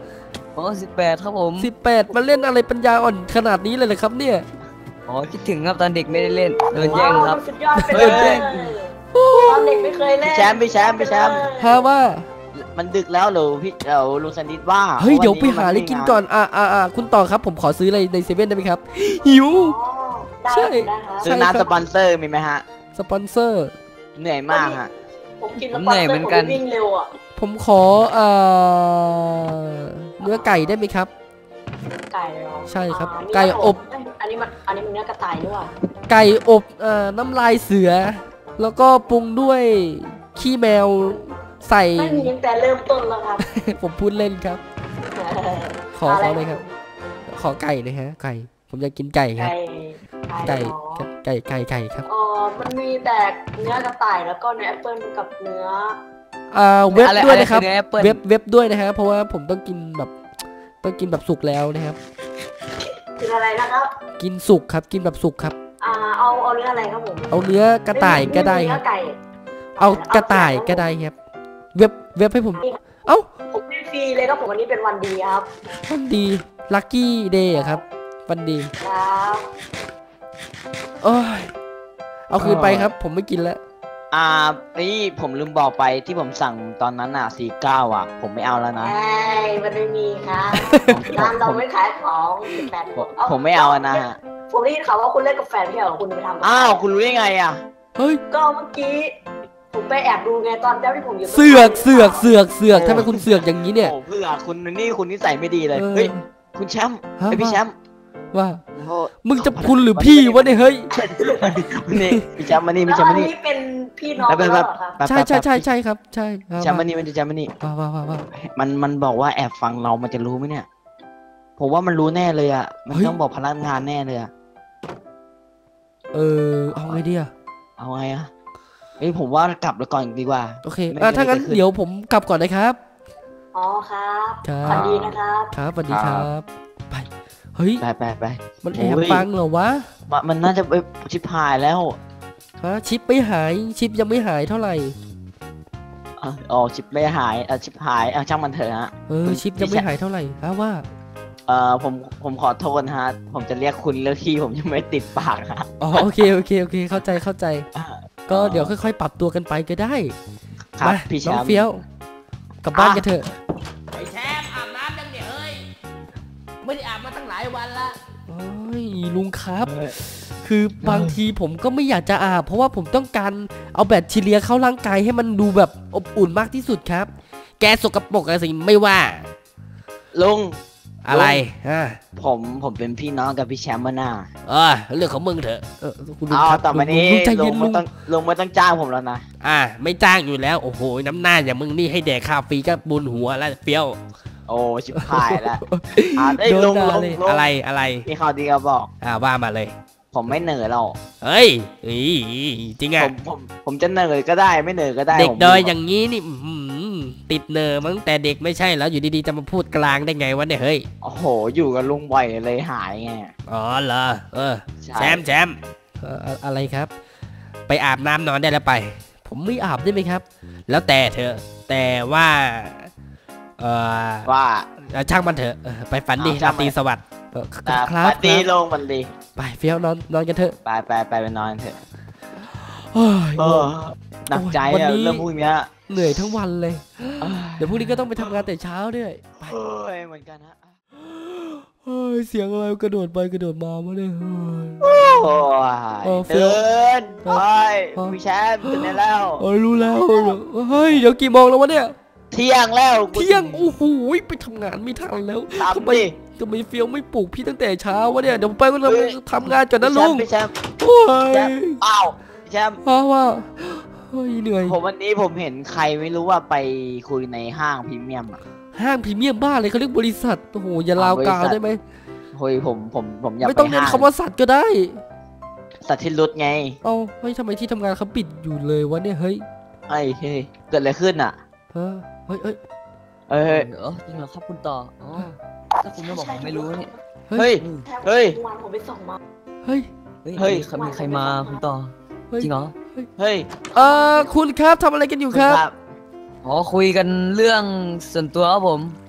อ๋อสิบแปดครับผมสิบแปดมาเล่นอะไรปัญญาอ่อนขนาดนี้เลยเหรอครับเนี่ยอ๋อคิดถึงครับตอนเด็กไม่ได้เล่นโดนแย่งครับสุดยอดไปเฮ้เลย ยตอนเด็กไม่เคยเล่นพี่แชมป์พี่แชมป์พี่แชมป์ฮะว่ามันดึกแล้วเหรอพี่เดี๋ยวลุงสนิทว่าเฮ้ยเดี๋ยวไปนนี้หาอะไรมักินก่อนอ่าอ่าอ่าคุณต่อครับผมขอซื้ออะไรในเซเว่นได้ไหมครับหิวอ๋อได้ใช่ได้ครับซื้อน้ำสปอนเซอร์มีไหมฮะสปอนเซอร์เหนื่อยมากฮะผมกินแล้วปอนเซอร์ผมวิ่งเร็วอ่ะผมขอเอ่อเนื้อไก่ได้ไหมครับไก่เหรอใช่ครับาไก่อบเยอันนี้มันอันนี้มันเนื้อกระต่ายด้วยว่ะไก่อบเอ่อน้ำลายเสือ แล้วก็ปรุงด้วยขี้แมวใส่ไม่มีตั้งแต่เริ่มต้นแล้วครับผมพูดเล่นครับ ขอขอเลยครับ ขอไก่นะฮะ ไก่ ผมอยากกินไก่ครับไก่ไก่เหรอครับไก่ไก่ไก่ครับอ๋อมันมีแต่เนื้อกระต่ายแล้วก็เนื้อแอปเปิ้ลกับเนื้ออ่าเว็บอะไรด้วยนะครับออแอปเปิ้ลเว็บเว็บด้วยนะฮะเพราะว่าผมต้องกินแบบต้องกินแบบสุกแล้วนะครับคืออะไรนะครับกินสุกครับ กินแบบสุกครับอ่าเอาเอาเนื้ออะไรครับผมเอาเนื้อกระต่ายก็ได้คเนื้รัอบ ไก่เอากระต่ายก็ได้ครับ เว็บเว็บให้ผม เอ้าผมให้ฟรีเลยครับผมวันนี้เป็นวันดีครับวันดีลัคกี้เดย์ครับวันดีครับโอ้ยเอาคืนไปครับ ผมไม่กินแล้วอ่านี่ผมลืมบอกไปที่ผมสั่งตอนนั้นอ่ะสี่เก้าอ่ะ ผมไม่เอาแล้วนะไอ้มันไม่มีครับร้านเราไม่ขายของสิบแปดผมผมไม่เอาอะนะฮะผมได้ยินข่าวว่าคุณเล่นกับแฟนพี่เหรอคุณไปทำะไรอ้าวคุณรู้ได้ไงอ่ะเฮ้ยก็เมื่อกี้ผมไปแอบดูไงตอนแรกที่ผมอยู่เสือกเสือกเสือกเสือกทำไมคุณเสือกอย่างนี้เนี่ยโอ้เพื่อคุณนี่คุณนิสัยไม่ดีเลยเออเฮ้ยคุณแชมป์ฮะไอพี่แชมป์ว่าโอ้โหมึงจะคุณหรือพี่วะเนี่ยเฮ้ยนี่พี่แชมป์มานี่แล้พี่วแชมป์อัมาน นี่นี้เป็นพี่น้องแป๊บกันแป๊บเหรอครับแป๊บใช่ใช่ใช่ใช่ครับ ใช่แชมป์มานี่มันจะแชมป์มานี่ว้าวว้าวว้าวว้าวมันมันบอกว่าแอบฟังเรามันจะรู้ไหมเนี่ย ผมว่ามันรู้แน่เลยอ่ะ มันเฮ้ยต้องบอกพนักงานแน่เลยอ่ะเออเอาไงดีอะเอาไงอ่ะเอ้ยผมว่ากลับแล้วก่อนดีกว่าโอเคไม่อ่ะไม่ถ้างั้นไม่ขึ้นเดี๋ยวผมกลับก่อนนะครับอ๋อครับครับสวัสดีนะครับครับสวัสดีครับ ไป เฮ้ยไปไปไปมันแอบโอ้ยฟังเหรอวะมันมันน่าจะไปชิบหายแล้วฮะ ชิปไม่หาย ชิปยังไม่หายเท่าไหร่อ่ะอ๋อชิปไม่หายอ่ะชิปหายอ่ะช่างมันเถอะฮะเออ ชิปยังไม่หายเท่าไหร่ฮะว่าเอ่อผมผมขอโทษนะฮะ ผมจะเรียกคุณเรียกพี่ผมยังไม่ติดปากฮะอ๋อ โอเค โอเค โอเค เข้าใจ เข้าใจอ่ะก็เดี๋ยวค่อยๆ ปรับตัวกันไปก็ได้ครับมาพี่แชน้องมป์เฟี้ยว กลับบ้านอ่ะกันเถอะไอ้แชมป์อาบน้ำยังเนี่ยเฮ้ย ไม่ได้อาบมาตั้งหลายวันละโอ้ยลุงครับ คือบางทีผมก็ไม่อยากจะอาบเพราะว่าผมต้องการเอาแบคทีเรียเข้าร่างกายให้มันดูแบบอบอุ่นมากที่สุดครับแกสกปรกอะไรสิไม่ว่าลุงอะไรอ่าผมผมเป็นพี่น้องกับพี่แชมป์มาหน้าเออเรื่องของมึงเถอะเออคุณลุงเอาครับต่อมานี้ลุงใจลุเย็งนไม่ลุงต้องลุงไม่ต้องจ้างผมแล้วนะอ่า ไม่จ้างอยู่แล้ว โอ้โห น้ำหน้าอย่างมึงนี่ให้แดกข้าวฟรีก็บุญหัวแล้วเปรี้ยวโอ้ชิบหายแล้วอ่าได้ยโดลุนงด่าลุงเลยลุงอะไรอะไรมีข่าวดีก็บอกอ่าว่ามาเลยผมไม่เหนื่อยหรอกเฮ้ยอีจริงผอ่ะมผมผมจะเหนื่อยก็ได้ไม่เหนื่อยก็ได้เด็กผมดอยอย่างนี้นี่อื้อหือติดเนอมาตั้งแต่เด็กไม่ใช่แล้วอยู่ดีๆจะมาพูดกลางได้ไงวะเนี่ยเฮ้ยโอ้โห อยู่กับลุงบ่อยเลยหายไงอ๋อเหรอเออใช่แชมป์แชมป์เอ่ออะอะไรครับไปอาบน้ำนอนได้แล้วไปผมไม่อาบได้ไหมครับแล้วแต่เธอะแต่ว่าเออว่าช่างมันเถอะเออไปฝันดีอ่าราช่างมันตรีสวัสดิ์เอออ่าครับปาร์ตี้ครับลงมันดีไปเฟี้ยวนอนนอนกันเถอะไปไปไปไปนอนเถอะเฮ้ยเออหนักใจวันอะนี้เรื่องพวกเนี้ยเหนื่อยทั้งวันเลยเอ้ยเดี๋ยวพรุ่งนี้ก็ต้องไปทำงานแต่เช้าด้วยไปเฮ้ยเหมือนกันฮะเฮ้ยเสียงอะไรกระโดดไปกระโดดมาวะเนี่ยเฮ้ยโอ้เออย เฟี้ยวเดินเออไปเออพี่แชมป์ตื่นได้แล้วเออรู้แล้วเฮ้ยเดี๋ยวกี่โมงแล้ววะเนี่ยเที่ยงแล้วกูเที่ยงโอ้โหไปทำงานไม่ทันแล้วตามทำไมดิทำไมเฟี้ยวไม่ปลุกพี่ตั้งแต่เช้าวะเนี่ยเดี๋ยวผมไปก็ทำงานก่อนนะลุงพี่แชมป์โอ้ยพี่แชมป์อ้าวพี่แชมป์เพราะว่าเฮ้ยเหนื่อยผมวันนี้ผมเห็นใครไม่รู้ว่าไปคุยในห้างพรีเมียมอ่ะห้างพรีเมียมบ้าเลยเขาเรียกบริษัทโอ้โหอย่าลาวกาวได้ไหมเฮ้ยผมผมผมอยากไม่ไปต้องเน้นห้างคำว่าสัตว์ก็ได้สัตว์ที่รุดไงเอ้าเฮ้ยทำไมที่ทำงานเขาปิดอยู่เลยวะเนี่ยเฮ้ยเฮ้ยเฮ้ยเกิดอะไรขึ้นอ่ะเฮ้ยเฮ้ยเฮ้ยเฮ้ยเออจริงเหรอครับคุณต่ออ๋อถ้าคุณไม่บอกผมไม่รู้เนี่ยเฮ้ยแทบเฮ้ยทุกวันผมไปส่งมาเฮ้ยเฮ้ยเฮ้ยมีใครมีใครมาคุณต่อเฮ้ยจริงเหรอเฮ้ยเอ่อคุณครับทำอะไรกันอยู่ครับอ๋อคุยกันเรื่องส่วนตัวครับผมเ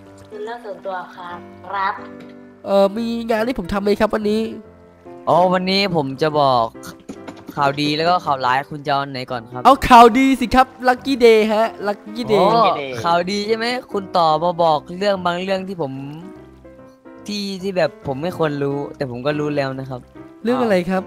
เรื่องส่วนตัวครับครับเออมีงานที่ผมทำไหมครับวันนี้อ๋อวันนี้ผมจะบอกข่าวดีแล้วก็ข่าวร้ายคุณจะเอาไหนก่อนครับเอาข่าวดีสิครับลัคกี้เดย์ฮะลัคกี้เดอ๋อย์ข่าวดีใช่ไหมคุณต่อมาบอกเรื่องบางเรื่องที่ผมที่ที่แบบผมไม่ควรรู้ แต่ผมก็รู้แล้วนะครับเรื่องอะไรครับ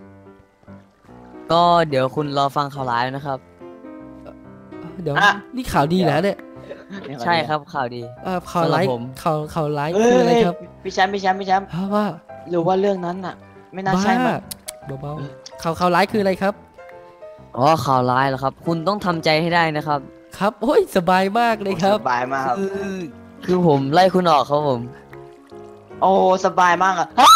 ก็เดี๋ยวคุณรอฟังข่าวร้ายนะครับเดี๋ยวอ่ะนี่ข่าวดีนะเนี่ยใช่ครับข่าวดีเอ่อข่าวร้ายสำหรับผมข่าวข่าวร้ายเอ้คืออะไรยครับพี่แชมป์พี่แชมป์พี่แชมป์ฮะว่าหรือว่าเรื่องนั้นน่ะ ไม่น่าบ้าใช่มั้งเบาๆข่าวข่าวร้ายคืออะไรครับอ๋อข่าวร้ายเหรอครับ คุณต้องทำใจให้ได้นะครับครับโอ้ยสบายมากเลยครับสบายมากครับคือคือผมไล่คุณออกครับผมโอ้สบายมากอะฮะ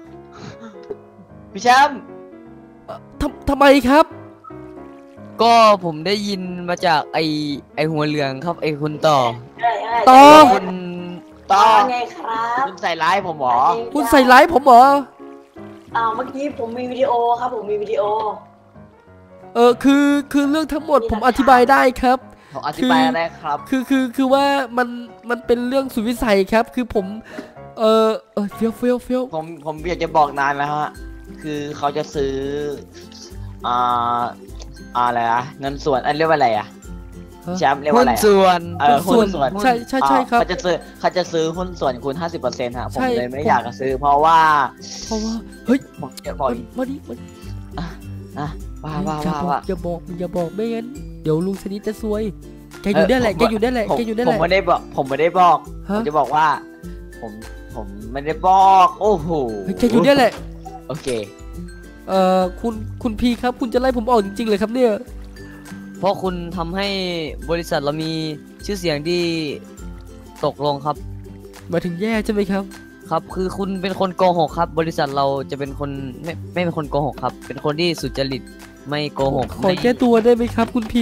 พี่แชมป์ทำทำไมครับก็ผมได้ยินมาจากไอไอหัวเหลืองครับไอคุณต่อเอ้ยเอ้ยต่อคุณต่อว่าไงครับคุณใส่ร้ายผมเหรอคุณใส่ร้ายผมเหรออ้าวเมื่อกี้ผมมีวิดีโอครับผมมีวิดีโอเออคือคือเรื่องทั้งหมดผมอธิบายได้ครับผมอธิบายได้ครับคือคือคือว่ามันมันเป็นเรื่องสุดวิสัยครับ คือผมเออเออเฟี้ยวเฟี้ยวเฟี้ยวผมผมอยากจะบอกนานแล้วฮะ คือเขาจะซื้อ อ่าอะไรอะเงินส่วน อันเรียกว่าอะไรอะแชมป์เรียกหุ้ว่าน อะไรอะส่วนเออหุ้นส่วนใช่ใช่ใช่ครับเขาจะซื้อเขาจะซื้อหุ้นส่วนคุณห้าสิบเปอร์เซ็นต์ฮะ ผมใช่เลยไม่ผมอยากจะซื้อ เพราะว่าเพราะว่าเฮ้ยผมจะบอกมาดิมาดิอ่ะว่าว่าอย่าว่าบอกว่าอย่าบอกอย่าบอกไม่งั้นเดี๋ยวลุงสนิทจะซวยแกอยู่ได้แหละแกอยู่ได้แหละผมแกอยู่ได้ผแหมละไม่ได้บอก ผมไม่ได้บอก ผฮะมจะบอกว่า ผมผมไม่ได้บอก โอ้โหเฮ้ยแกอยู่ได้แหละโอเคเอ่อคุณคุณพีครับ คุณจะไล่ผมออกจริงๆเลยครับเนี่ยเพราะคุณทำให้บริษัทเรามีชื่อเสียงที่ตกลงครับมาถึงแย่ใช่ไหมครับครับ คือคุณเป็นคนโกหกครับ บริษัทเราจะเป็นคนไม่ไม่เป็นคนโกหกครับ เป็นคนที่สุจริตไม่โกหกขอไม่แก้ตัวได้ไหมครับ คุณพี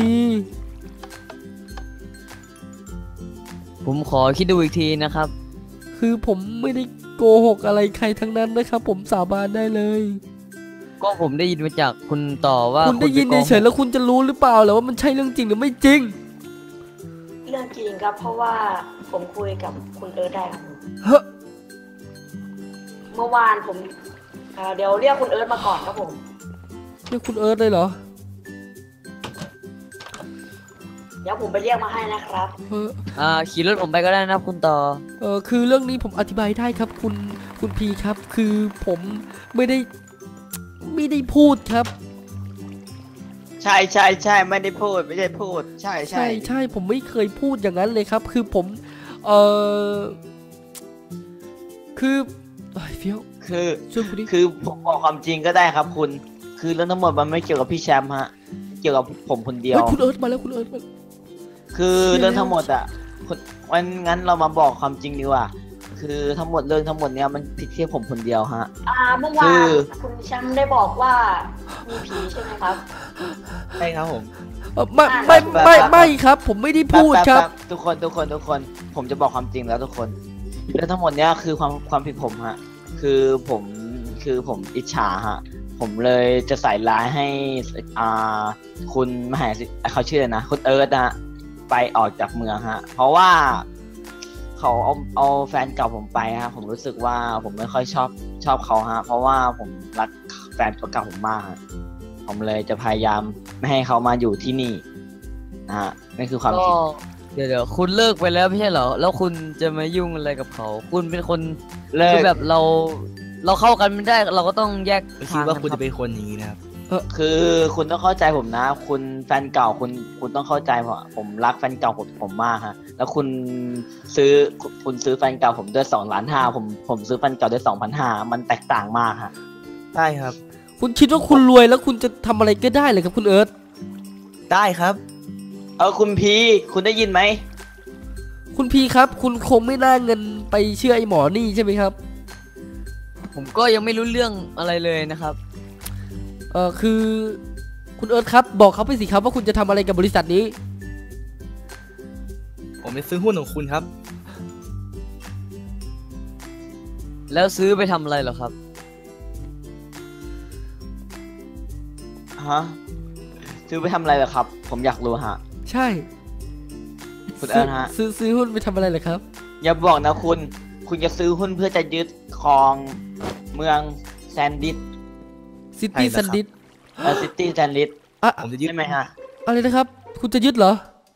ผมขอคิดดูอีกทีนะครับคือผมไม่ได้โกหกอะไรใครทั้งนั้นนะครับ ผมสาบานได้เลยก็ผมได้ยินมาจากคุณต่อว่าคุณได้ยินปโกหกเฉยๆแล้วคุณจะรู้หรือเปล่าเหรอว่ามันใช่เรื่องจริงหรือไม่จริงเรื่องจริงครับ เพราะว่าผมคุยกับคุณเอิร์ธได้ครับเฮ้อเมื่อวานผมเอ่อเดี๋ยวเรียกคุณเอิร์ธมาก่อนครับผมเรียกคุณเอิร์ธเลยเหรอเดี๋ยวผมไปเรียกมาให้นะครับเอออ่าขี่รถผมไปก็ได้นะครับคุณต่อเออคือเรื่องนี้ผมอธิบายได้ครับ คุณคุณพีครับ คือผมไม่ได้ไม่ได้พูดครับใช่ใช่ใช่ไม่ได้พูด ไม่ได้พูด ใช่ใช่ใช่ใช่ผมไม่เคยพูดอย่างนั้นเลยครับ คือผมเออคือเอ้ยเฟี้ยวคือช่วยกูดิคือผมบอกความจริงก็ได้ครับคุณ คือเรื่องทั้งหมดมันไม่เกี่ยวกับพี่แชมป์ฮะ เกี่ยวกับผมคนเดียวเฮ้ยคุณเอิร์ธมาแล้วคุณเอิร์ธมาคือเรื่องทั้งหมดอ่ะคุณวันงั้นเรามาบอกความจริงดีกว่า คือทั้งหมดเรื่องทั้งหมดเนี้ยมันผิดที่ผมคนเดียวฮะอ่าเมื่อวาคืนอคุณแชมป์ได้บอกว่ามีผีใช่ไหมครับใช่ครับผมเอ่อไม่ไม่ไม่ไม่ครับ ผมไม่ได้พูดครับแป๊ๆๆทุกคนทุกคนทุกคน ผมจะบอกความจริงแล้วทุกคน เรื่องทั้งหมดเนี้ยคือความความผิดผมฮะ คือผมคือผมอิจฉาฮะ ผมเลยจะใส่ร้ายให้อ่าคุณมหาสิเขาชื่ออะไรนะคุณเอิร์ธนะฮะไปออกจากเมืองฮะ เพราะว่าเขาเอาเอาแฟนเก่าผมไปฮะ ผมรู้สึกว่าผมไม่ค่อยชอบชอบเขาฮะ เพราะว่าผมรักแฟนเก่าผมมากฮะผมเลยจะพยายามไม่ให้เขามาอยู่ที่นี่นะฮะนี่คือความก็จริงเดี๋ยวเดี๋ยวคุณเลิกไปแล้วไม่ใช่เหรอ แล้วคุณจะมายุ่งอะไรกับเขา คุณเป็นคนเลิคืกอแบบเรา เราเข้ากันไม่ได้เราก็ต้องแยกไม่คิทาดงว่ากันคุณครัจะบเป็นคนอย่างนี้นะครับคือคุณต้องเข้าใจผมนะ คุณแฟนเก่าคุณคุณต้องเข้าใจผมผมรักแฟนเก่าผมผมมากฮะ แล้วคุณซื้อคุณซื้อแฟนเก่าผมด้วยสองล้านห้าผมผมซื้อแฟนเก่าด้วยสองพันห้ามันแตกต่างมากฮะใช่ครับคุณคิดว่าคุณรวยแล้วคุณจะทำอะไรก็ได้เลยครับคุณเอิร์ธได้ครับเออคุณพีคุณได้ยินไหมคุณพีครับ คุณคงไม่น่าเงินไปเชื่อไอ้หมอนี่ใช่ไหมครับผมก็ยังไม่รู้เรื่องอะไรเลยนะครับเออคือคุณเอิร์ธครับ บอกเขาไปสิครับว่าคุณจะทำอะไรกับบริษัทนี้ผมจะซื้อหุ้นของคุณครับแล้วซื้อไปทำอะไรเหรอครับฮะซื้อไปทำอะไรเหรอครับ ผมอยากรู้ฮะใช่คุณเอิร์ธฮะซื้อซื้อหุ้นไปทำอะไรเหรอครับอย่าบอกนะคุณ คุณจะซื้อหุ้นเพื่อจะยึดครองเมืองแซนดิสซิตี้ใช่ซันนะครับดิสเออซิตี้แซนดิสอ่ะผมจะยึดใช่ไหมฮะอะไรนะครับ คุณจะยึดเหรอ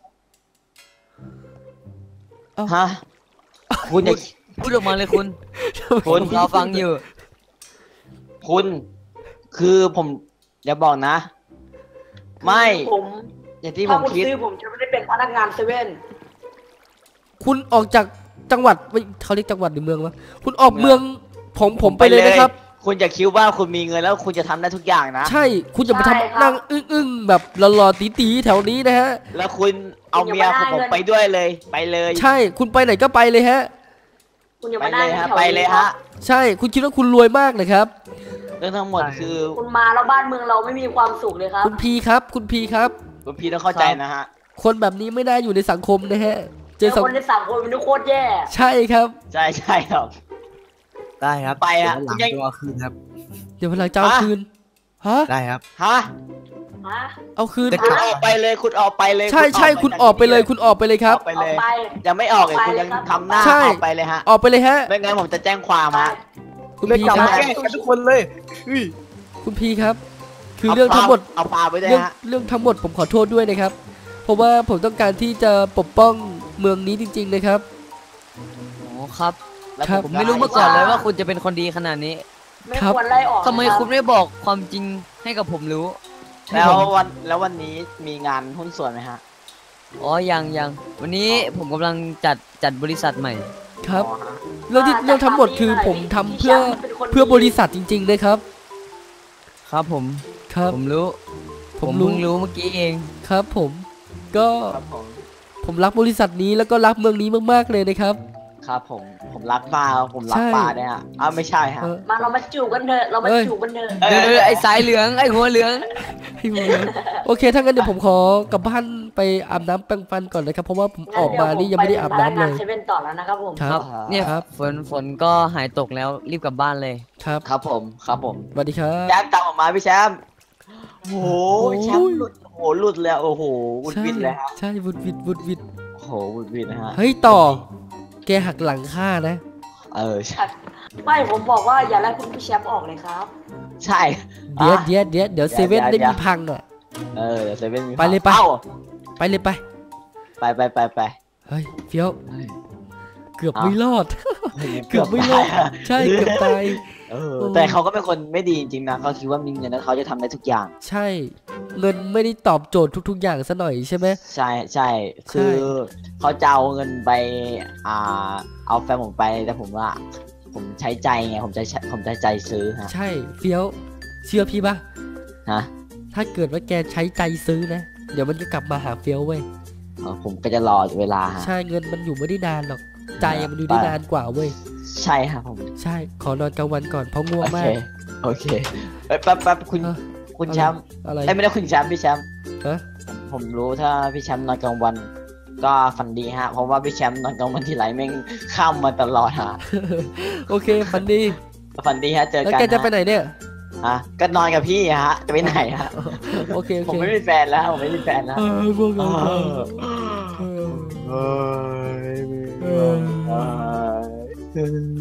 ฮะคุณอย่าพูดออกมาเลยคุณคุผณมรอฟังอยู่คุณคือผมอย่าบอกนะ ไม่ผมอย่างที่ผถ้าม คุณคิดซื้อผมจะไม่ได้เป็นพนักงานเซเว่นคุณออกจากจังหวัดไม่เขาเรียกจังหวัดหรือเมืองวะคุณออกเมืเมืออง งผมผมไปเลยนะครับคุณจะคิดว่าคุณมีเงินแล้วคุณจะทำได้ทุกอย่างนะใช่ คุณจะมาทำนั่งอึ้งๆแบบหล่อๆตีๆแถวนี้นะฮะแล้วคุณเอาเมียของผมไปด้วยเลย ไปเลยใช่ คุณไปไหนก็ไปเลยฮะคุณอย่าไปมาเลได้ยฮะแถวไปนี้เลยครัฮะบใช่ คุณคิดว่าคุณรวยมากนะครับเรื่องทั้งหมดคือคุณมาแล้วบ้านเมืองเราไม่มีความสุขเลยครับคุณพีครับ คุณพีครับคุณพี่ต้องเข้าใจนะฮะคนแบบนี้ไม่ได้อยู่ในสังคมนะฮะ เจเจออสังคนในสังคมมันโคตรแย่ใช่ครับใช่ใช่ครับได้ครับไปอะเดี๋ยววันหลังยังจะเอาคืนครับเดี๋ยวพลังจะเอาฮะคืน ฮะได้ครับฮะฮะเอาคืนจะคุณออกไปเลย คุณออกไปเลยใช่ใช่คุณออกไปเลย คุณออกไปเลยครับออกไปอเลอกยไปยังไม่ออกเลยออกไปคุณยังเลยครับทำหน้าใช่ออกไปเลยฮะออกไปเลยฮะไม่งั้นผมจะแจ้งความฮะคุณเรื่องพีกลับคมารับแก้กันทุกคนเลยอุ้ยคุณพีครับ คือเรื่องทั้งหมดเอาปลาไปด้วยเรื่องฮะเรื่องทั้งหมดผมขอโทษด้วยนะครับ เพราะว่าผมต้องการที่จะปกป้องเมืองนี้จริง ๆ นะครับอ๋อครับแล้วครับผมไม่รู้มาก่อนเลยว่าคุณจะเป็นคนดีขนาดนี้ไม่ครับควรไล่ออกทำไมนะครับคุณไม่บอกความจริงให้กับผมรู้แล้ววันแล้ววันนี้มีงานหุ้นส่วนไหมฮะอ๋อ ยังยัง วันนี้ผมกำลังจัดจัดบริษัทใหม่ครับอ๋อฮะเรื่องที่เรื่องทั้งหมดคือผมทำเพื่อเพื่อบริษัทจริง ๆ นะครับครับผมครับผมรู้ผผม มรู้เพิ่งรู้เมื่อกี้เองครับผม ก็ครับผมผมรักบริษัทนี้แล้วก็รักเมืองนี้มากๆเลยนะครับครับผม ผมรักปลาผมรักใช่ปลาเนี่ยฮะอ้าวไม่ใช่ฮะเออมาเรามาจูบกันเถอะเรามาเอ้ยจูบกันเถอะเอ้ยเดี๋ยวๆไอ้สายเหลือง ไอ้หัวเหลืองให้หมดเลยโอเค ถ้างั้นเดี๋ยวผมขอกลับบ้านไปอาบน้ำแปรงฟันก่อนนะครับ เพราะว่าผมออกมานี่ยังไม่ได้อาบน้ำเลยเซเว่นต่อแล้วนะครับผมคครัรับ บ เนี่ยครับฝนฝนก็หายตกแล้วรีบกลับบ้านเลยครับครับผม ครับผมสวัสดีครับแชมป์ตามออกมาพี่แชมป์โอ้โหโอ้ยแชมป์หลุดโอ้โหหลุดแล้วโอ้โหวุดใช่วิดเลยฮะใช่วุดวิดวุดวิดโอ้โหวุดวิดนะฮะเฮ้ยต่อ แกหักหลังข้านะเออใช่ไม่ผมบอกว่าอย่าไล่คุณพี่แชมป์ออกเลยครับใช่เดี๋ยวอ่ะเดี๋ยวเดี๋ยวเดี๋ยวเซเดี๋ยวเว่นเดี๋ได้ยวมีพังอ่ะเออเดี๋ยวเซเว่นมีไปเลยไปอ้าไปเลยไปไปไปไปไปเฮ้ยเฟี้ยวเฮ้ยเกือบอ้าวไม่รอด เกือบไม่รอดตายะใช่เกือบตายเออแต่เขาก็เป็นคนไม่ดีจริงๆนะเขาคิดว่ามีเงินแล้วเขาจะทำได้ทุกอย่างใช่ เงินไม่ได้ตอบโจทย์ทุก ๆ อย่างซะหน่อยใช่ไหมใช่ใช่คือเขาจะเอาเงินไปอ่าเอาแฟนผมไปแต่ผมว่า ผมใช้ใจไงผมใช้ผมใช้ใจซื้อฮะใช่เฟี้ยวเชื่อพี่ปะฮะถ้าเกิดว่าแกใช้ใจซื้อนะ เดี๋ยวมันจะกลับมาหาเฟี้ยวเว้ยเออผมก็จะรอเวลาฮะใช่เงินมันอยู่ไม่ได้นานหรอก ใจมันอยู่ได้นานกว่าเว้ยใช่ครับผมใช่ ขอนอนกลางวันก่อนเพราะง่วงโอมาเคกโอเคเอ้ยแป๊บแป๊บคุณเออคุณแชมป์อะไรเอ้ยไม่ได้คุณแชมป์พี่แชมป์ฮะผมรู้ถ้าพี่แชมป์นอนกลางวัน ก็ฝันดีฮะเพราะว่าพี่แชมป์นอนกลางวันทีไรแม่งข้ามมาตลอดฮะโอเคฝันดีฝันดีฮะเจอแล้วกันแกจะไปฮะไหนเนี่ยฮะก็นอนกับพี่ฮะจะไปไหนฮะโอเค โอผมเคไม่มีแฟนแล้วผมไม่มีแฟนแล้วเออง่วงนอนเออเออเออเออ